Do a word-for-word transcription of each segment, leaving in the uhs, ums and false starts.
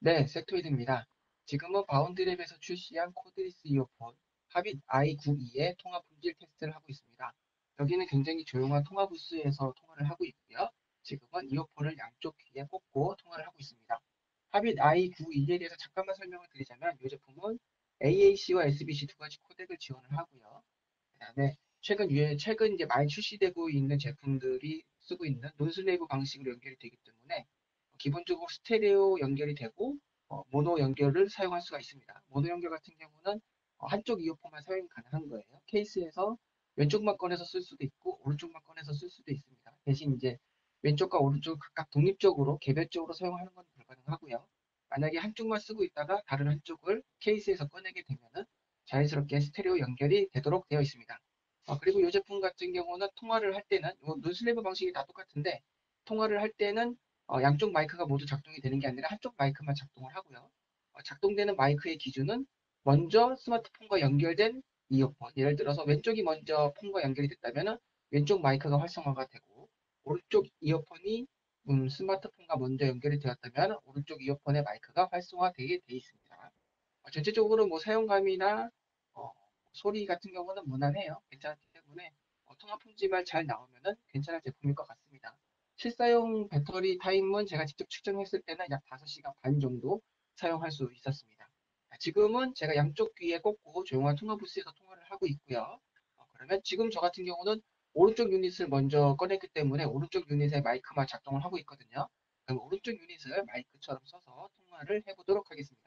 네, 섹토이드입니다. 지금은 바운드랩에서 출시한 코드리스 이어폰 하빗 아이 구십이의 통화 품질 테스트를 하고 있습니다. 여기는 굉장히 조용한 통화 부스에서 통화를 하고 있고요. 지금은 이어폰을 양쪽 귀에 꽂고 통화를 하고 있습니다. 하빗 아이 구십이에 대해서 잠깐만 설명을 드리자면 이 제품은 에이에이씨와 에스비씨 두 가지 코덱을 지원을 하고요. 그다음에 최근 유에 최근 이제 많이 출시되고 있는 제품들이 쓰고 있는 논슬레이브 방식으로 연결이 되기 때문에 기본적으로 스테레오 연결이 되고 어, 모노 연결을 사용할 수가 있습니다. 모노 연결 같은 경우는 어, 한쪽 이어폰만 사용이 가능한 거예요. 케이스에서 왼쪽만 꺼내서 쓸 수도 있고 오른쪽만 꺼내서 쓸 수도 있습니다. 대신 이제 왼쪽과 오른쪽 각각 독립적으로 개별적으로 사용하는 건 불가능하고요. 만약에 한쪽만 쓰고 있다가 다른 한쪽을 케이스에서 꺼내게 되면은 자연스럽게 스테레오 연결이 되도록 되어 있습니다. 어, 그리고 이 제품 같은 경우는 통화를 할 때는 논슬레이브 방식이 다 똑같은데 통화를 할 때는 어, 양쪽 마이크가 모두 작동이 되는 게 아니라 한쪽 마이크만 작동을 하고요. 어, 작동되는 마이크의 기준은 먼저 스마트폰과 연결된 이어폰. 예를 들어서 왼쪽이 먼저 폰과 연결이 됐다면 왼쪽 마이크가 활성화가 되고 오른쪽 이어폰이 음, 스마트폰과 먼저 연결이 되었다면 오른쪽 이어폰의 마이크가 활성화되게 되어 있습니다. 어, 전체적으로 뭐 사용감이나 어, 소리 같은 경우는 무난해요. 괜찮기 때문에 어, 통화 품질만 잘 나오면은 괜찮은 제품일 것 같습니다. 실사용 배터리 타임은 제가 직접 측정했을 때는 약 다섯 시간 반 정도 사용할 수 있었습니다. 지금은 제가 양쪽 귀에 꽂고 조용한 통화 부스에서 통화를 하고 있고요. 어, 그러면 지금 저 같은 경우는 오른쪽 유닛을 먼저 꺼냈기 때문에 오른쪽 유닛의 마이크만 작동을 하고 있거든요. 그럼 오른쪽 유닛을 마이크처럼 써서 통화를 해보도록 하겠습니다.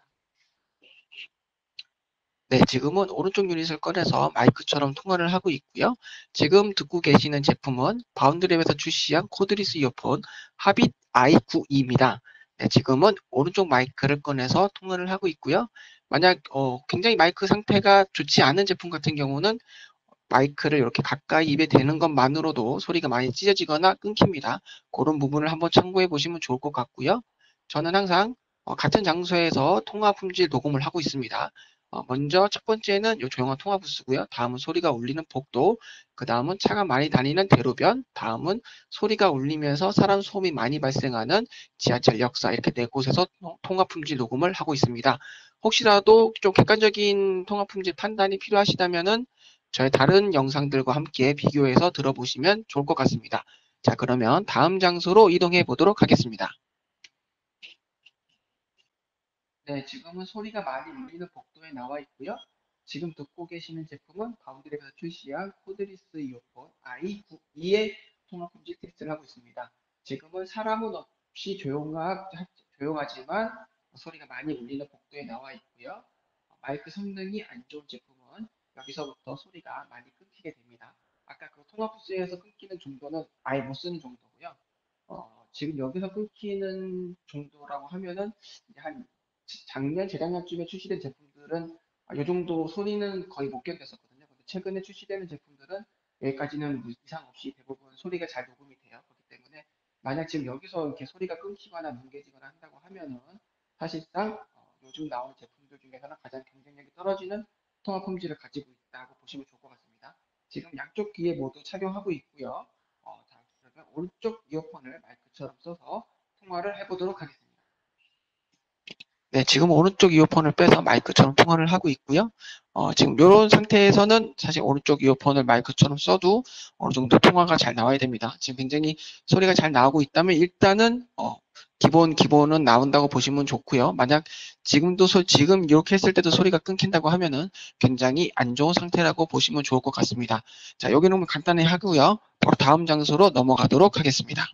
네, 지금은 오른쪽 유닛을 꺼내서 마이크처럼 통화를 하고 있고요. 지금 듣고 계시는 제품은 바운드랩에서 출시한 코드리스 이어폰 하빗 아이 구십이입니다. 네, 지금은 오른쪽 마이크를 꺼내서 통화를 하고 있고요. 만약 어, 굉장히 마이크 상태가 좋지 않은 제품 같은 경우는 마이크를 이렇게 가까이 입에 대는 것만으로도 소리가 많이 찢어지거나 끊깁니다. 그런 부분을 한번 참고해 보시면 좋을 것 같고요. 저는 항상 어, 같은 장소에서 통화 품질 녹음을 하고 있습니다. 어, 먼저 첫 번째는 이 조용한 통화 부스고요. 다음은 소리가 울리는 복도, 그 다음은 차가 많이 다니는 대로변, 다음은 소리가 울리면서 사람 소음이 많이 발생하는 지하철 역사 이렇게 네 곳에서 통화 품질 녹음을 하고 있습니다. 혹시라도 좀 객관적인 통화 품질 판단이 필요하시다면은 저의 다른 영상들과 함께 비교해서 들어보시면 좋을 것 같습니다. 자, 그러면 다음 장소로 이동해 보도록 하겠습니다. 네, 지금은 소리가 많이 울리는 복도에 나와 있고요. 지금 듣고 계시는 제품은 바운드랩에서 출시한 코드리스 이어폰 아이 구십이의 통합 품질 테스트를 하고 있습니다. 지금은 사람은 없이 조용하, 조용하지만 소리가 많이 울리는 복도에 나와 있고요. 마이크 성능이 안 좋은 제품은 여기서부터 소리가 많이 끊기게 됩니다. 아까 그 통합 부스에서 끊기는 정도는 아예 못 쓰는 정도고요. 어, 지금 여기서 끊기는 정도라고 하면은 이제 한 작년, 재작년쯤에 출시된 제품들은 이 정도 소리는 거의 못 견뎠었거든요. 근데 최근에 출시되는 제품들은 여기까지는 뭐 이상 없이 대부분 소리가 잘 녹음이 돼요. 그렇기 때문에 만약 지금 여기서 이렇게 소리가 끊기거나 뭉개지거나 한다고 하면은 사실상 어, 요즘 나오는 제품들 중에서는 가장 경쟁력이 떨어지는 통합 품질을 가지고 있다고 보시면 좋을 것 같습니다. 지금 양쪽 귀에 모두 착용하고 있고요. 어, 자, 그러면 오른쪽 이어폰을 마이크처럼 써서 통화를 해보도록 하겠습니다. 네, 지금 오른쪽 이어폰을 빼서 마이크처럼 통화를 하고 있고요. 어, 지금 이런 상태에서는 사실 오른쪽 이어폰을 마이크처럼 써도 어느 정도 통화가 잘 나와야 됩니다. 지금 굉장히 소리가 잘 나오고 있다면 일단은 어, 기본 기본은 나온다고 보시면 좋고요. 만약 지금도 소, 지금 이렇게 했을 때도 소리가 끊긴다고 하면은 굉장히 안 좋은 상태라고 보시면 좋을 것 같습니다. 자, 여기는 간단히 하고요. 바로 다음 장소로 넘어가도록 하겠습니다.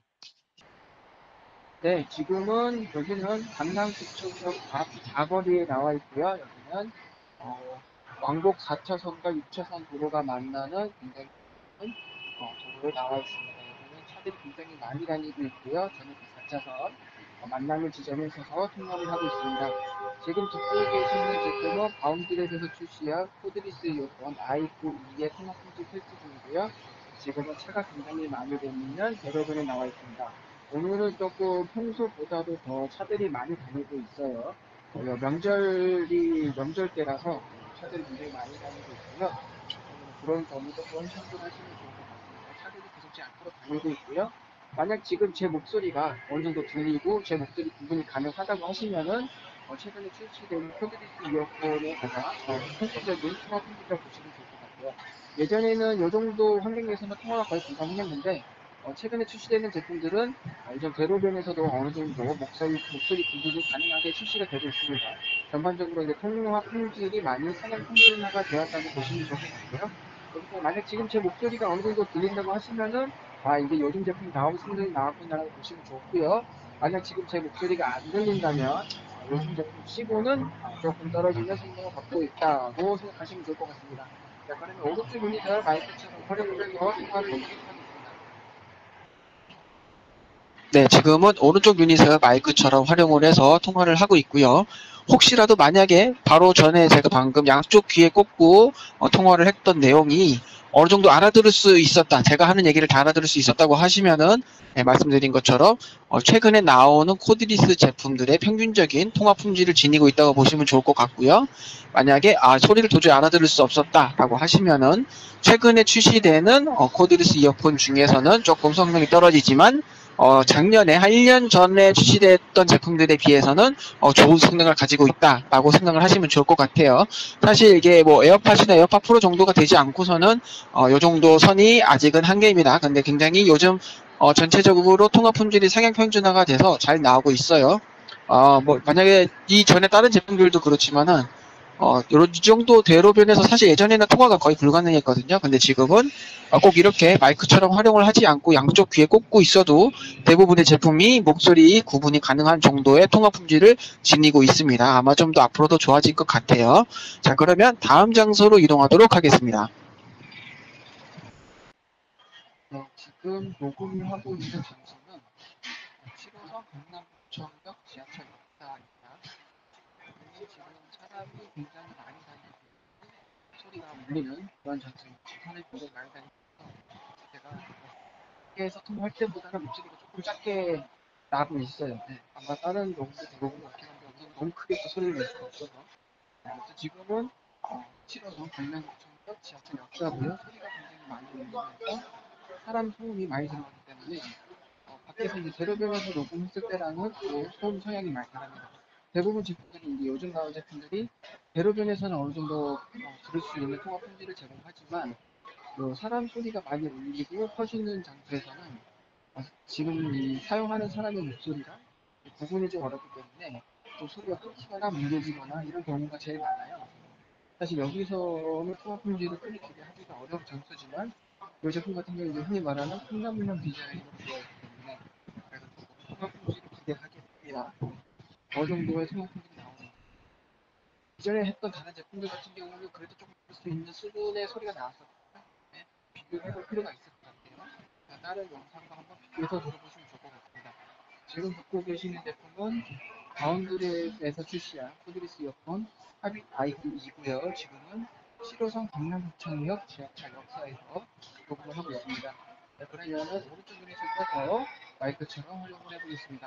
네, 지금은 여기는 강남구청역 앞 사거리에 나와 있고요. 여기는 어, 왕복 사 차선과 육 차선 도로가 만나는 굉장히 큰 어, 도로에 나와 있습니다. 여기는 차들이 굉장히 많이 다니고 있고요. 저는 그 사 차선 어, 만나는 지점에 서서 통화를 하고 있습니다. 지금 듣고 계시는 제품은 바운드랩에서 출시한 코드리스 이어폰 아이 구십이의 통화 품질 테스트 중이고요. 지금은 차가 굉장히 많이 다니는 대로변에 나와 있습니다. 오늘은 조금 평소보다도 더 차들이 많이 다니고 있어요. 어, 명절이 명절 때라서 차들이 굉장히 많이 다니고 있고요. 음, 그런 점을 조금 참고하시면 좋을 것 같습니다. 차들이 계속 제 앞으로 다니고 있고요. 만약 지금 제 목소리가 어느 정도 들리고 제 목소리 구분이 가능하다고 하시면은 어, 최근에 출시된 코드리스 이어폰에다가 어, 평균적인 통화 품질을 보시면 좋을 것 같고요. 예전에는 이 정도 환경에서는 통화가 거의 불가능했는데 어, 최근에 출시되는 제품들은 어, 이전 대로변에서도 어느 정도 목소리, 목소리 분석이 가능하게 출시가 되고 있습니다. 전반적으로 이제 통화 품질이 많이 상향 평준화가 되었다고 보시면 좋을 것 같고요. 그래서 만약 지금 제 목소리가 어느 정도 들린다고 하시면은 아 이게 요즘 제품 나오고 성능이 나왔구나라고 보시면 좋고요. 만약 지금 제 목소리가 안 들린다면 요즘 제품 치고는 조금 떨어지는 성능을 갖고 있다고 생각하시면 좋을 것 같습니다. 자, 그러면 오른쪽 유닛을 마이크처럼 활용을 해서 통화를 보도록 하겠습니다. 네, 지금은 오른쪽 유닛을 마이크처럼 활용을 해서 통화를 하고 있고요. 혹시라도 만약에 바로 전에 제가 방금 양쪽 귀에 꽂고 어, 통화를 했던 내용이 어느 정도 알아들을 수 있었다, 제가 하는 얘기를 다 알아들을 수 있었다고 하시면은 네, 말씀드린 것처럼 어, 최근에 나오는 코드리스 제품들의 평균적인 통화 품질을 지니고 있다고 보시면 좋을 것 같고요. 만약에 아 소리를 도저히 알아들을 수 없었다라고 하시면은 최근에 출시되는 어, 코드리스 이어폰 중에서는 조금 성능이 떨어지지만 어, 작년에 한 일 년 전에 출시됐던 제품들에 비해서는 어, 좋은 성능을 가지고 있다라고 생각을 하시면 좋을 것 같아요. 사실 이게 뭐 에어팟이나 에어팟 프로 정도가 되지 않고서는 어, 요 정도 선이 아직은 한계입니다. 근데 굉장히 요즘 어, 전체적으로 통화 품질이 상향 평준화가 돼서 잘 나오고 있어요. 어, 뭐 만약에 이 전에 다른 제품들도 그렇지만은 어, 요런 이 정도 대로변에서 사실 예전에는 통화가 거의 불가능했거든요. 근데 지금은 어, 꼭 이렇게 마이크처럼 활용을 하지 않고 양쪽 귀에 꽂고 있어도 대부분의 제품이 목소리 구분이 가능한 정도의 통화 품질을 지니고 있습니다. 아마 좀 더 앞으로도 좋아질 것 같아요. 자, 그러면 다음 장소로 이동하도록 하겠습니다. 네, 지금 녹음을 하고 있는 장소는 칠 호선 강남구청역 지하철 역사입니다. 지금 사람이 굉장히 많이 다니고 소리가 울리는 그런 장소입니다. 사람이 굉장히 많이 다니면서 제가 밖에서 통화할 때보다는 목소리가 조금 작게 나고 있어요. 네. 아마 다른 녹음도 대부분 그렇긴 한데 여기는 너무 크게 또 소리를 낼 수가 없어서 네, 아무튼 지금은 어, 칠 호선 강남구청역 지하철 역사고요. 소리가 굉장히 많이 울리면서 사람 소음이 많이 들어가기 때문에 어, 밖에서 이제 대로변에서 녹음했을 때랑은 또 소음 성향이 많이 다릅니다. 대부분 제품들이 이제 요즘 나온 제품들이 대로변에서는 어느 정도 어, 들을 수 있는 통화 품질을 제공하지만 그 사람 소리가 많이 울리고 퍼지는 장소에서는 어, 지금 이 사용하는 사람의 목소리가 구분이 좀 어렵기 때문에 또 소리가 끊기거나 뭉개지거나 이런 경우가 제일 많아요. 사실 여기서는 통화 품질을 크게 기대하기가 어려운 장소지만 이 제품 같은 경우는 흔히 말하는 콩나물형 디자인으로 되어 있기 때문에 그래서 통화 품질을 기대하게 됩니다. 어느 정도의 통화 품질이 나오는 기존에 했던 다른 제품들 같은 경우는 그래도 조금 볼 수 있는 수준의 소리가 나왔었기 때문에 비교를 해볼 필요가 있을 것 같아요. 자, 다른 영상과 한번 비교해서 들어보시면 좋을 것 같습니다. 지금 듣고 계시는 제품은 바운드랩에서 출시한 코드리스 이어폰 하빗 아이구이고요. 지금은 칠 호선 강남구청역 지하철 역사에서 녹음을 하고 있습니다. 자, 그러면 오른쪽 유닛을 펴서 마이크처럼 활용을 해보겠습니다.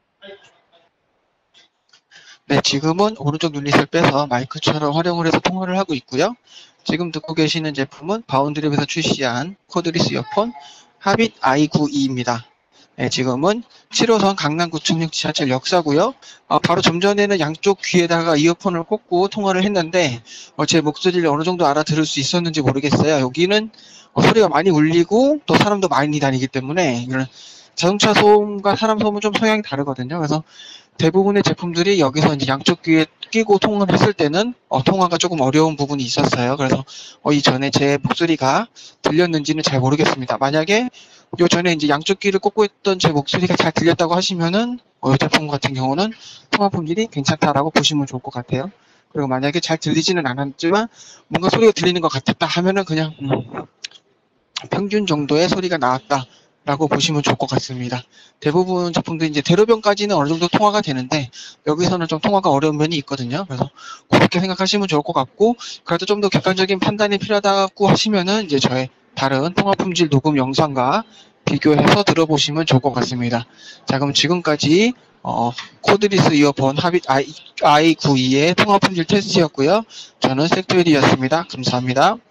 네, 지금은 오른쪽 유닛을 빼서 마이크처럼 활용을 해서 통화를 하고 있고요. 지금 듣고 계시는 제품은 바운드랩에서 출시한 코드리스 이어폰 하빗 아이구이입니다. 네, 지금은 칠 호선 강남구청역 지하철 역사고요. 어, 바로 좀 전에는 양쪽 귀에다가 이어폰을 꽂고 통화를 했는데 어, 제 목소리를 어느 정도 알아들을 수 있었는지 모르겠어요. 여기는 어, 소리가 많이 울리고 또 사람도 많이 다니기 때문에 이런 자동차 소음과 사람 소음은 좀 성향이 다르거든요. 그래서 대부분의 제품들이 여기서 이제 양쪽 귀에 끼고 통화를 했을 때는 어, 통화가 조금 어려운 부분이 있었어요. 그래서 어, 이전에 제 목소리가 들렸는지는 잘 모르겠습니다. 만약에 요 전에 이제 양쪽 귀를 꽂고 있던 제 목소리가 잘 들렸다고 하시면은 어, 이 제품 같은 경우는 통화 품질이 괜찮다라고 보시면 좋을 것 같아요. 그리고 만약에 잘 들리지는 않았지만 뭔가 소리가 들리는 것 같았다 하면은 그냥 음, 평균 정도의 소리가 나왔다 라고 보시면 좋을 것 같습니다. 대부분 제품들이 이제 대로변까지는 어느 정도 통화가 되는데 여기서는 좀 통화가 어려운 면이 있거든요. 그래서 그렇게 생각하시면 좋을 것 같고 그래도 좀 더 객관적인 판단이 필요하다고 하시면은 이제 저의 다른 통화 품질 녹음 영상과 비교해서 들어보시면 좋을 것 같습니다. 자, 그럼 지금까지 어, 코드리스 이어폰 하빗 아이구이의 통화 품질 테스트였고요. 저는 섹토일이었습니다. 감사합니다.